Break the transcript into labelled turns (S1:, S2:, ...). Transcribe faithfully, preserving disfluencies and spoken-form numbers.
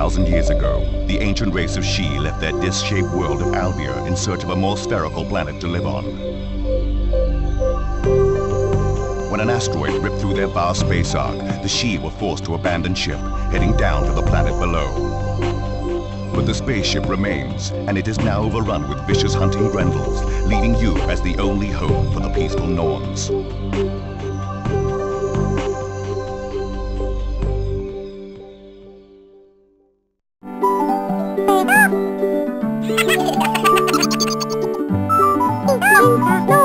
S1: thousand years ago, the ancient race of She left their disc-shaped world of Albia in search of a more spherical planet to live on. When an asteroid ripped through their vast space arc, the She were forced to abandon ship, heading down to the planet below. But the spaceship remains, and it is now overrun with vicious hunting grendels, leaving you as the only hope for the peaceful Norns.
S2: No!